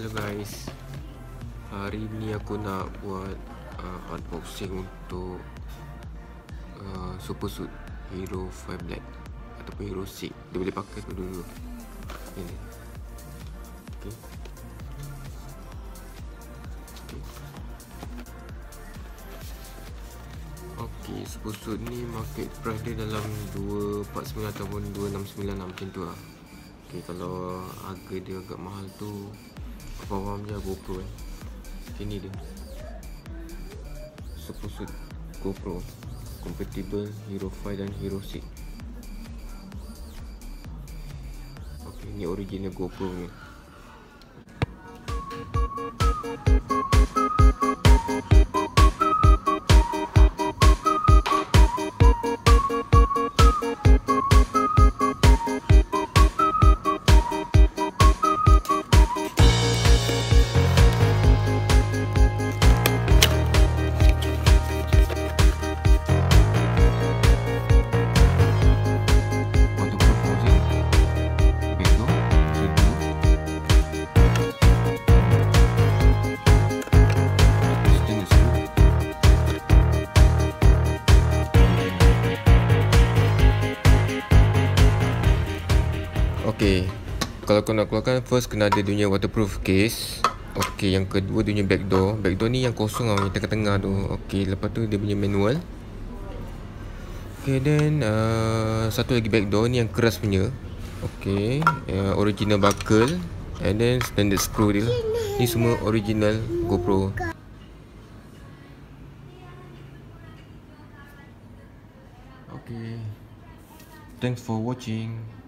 Hello guys, hari ni aku nak buat unboxing untuk Super Suit Hero 5 Black ataupun Hero 6. Dia boleh pakai tu dulu. Ini. Okay. Okay, Super Suit ni market price dia dalam 249 ataupun 269 macam tu lah. Okay, kalau harga dia agak mahal tu faham je GoPro kan. Sini dia Super Suit GoPro compatible Hero 5 dan Hero 6. Ok, ni original GoPro ni. Okay, kalau kau nak keluarkan, first kena ada dunia waterproof case. Okay, yang kedua dunia back door. Back door ni yang kosong lah, yang tengah-tengah tu. Okay, lepas tu dia punya manual. Okay, then satu lagi back door ni yang keras punya. Okay, original buckle. And then standard screw dia. Ni semua original GoPro. Okay, thanks for watching.